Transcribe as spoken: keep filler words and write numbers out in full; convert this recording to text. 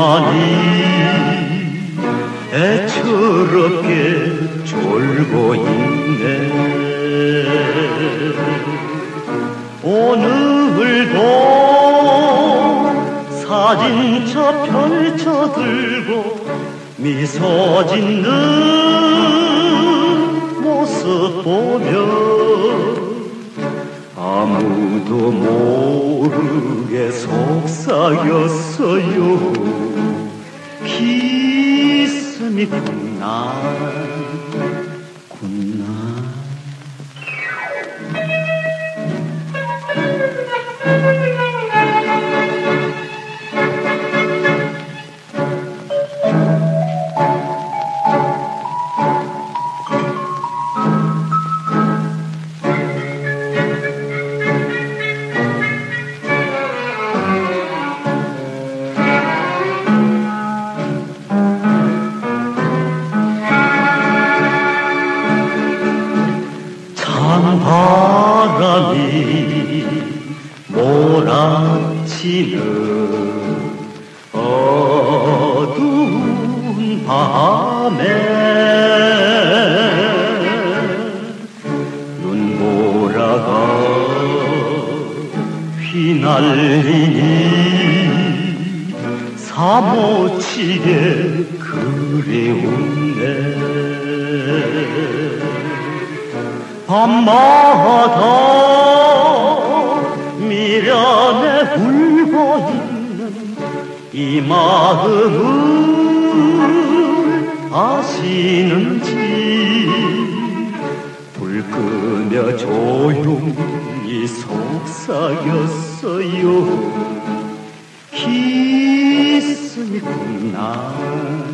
꿈만이 애처롭게 졸고 있네. 오늘도 사진첩 펼쳐들고 미소 짓는 모습 보며 아무도 모르게 속삭였어요. 기스미 굿나잇 굿나잇. 바람이 몰아치는 어두운 밤에 눈보라가 휘날리니 사무치게 그리운데 밤마다 미련에 울고 있는 이 마음을 아시는지 불 끄며 조용히 속삭였어요. 키스미 굿나잇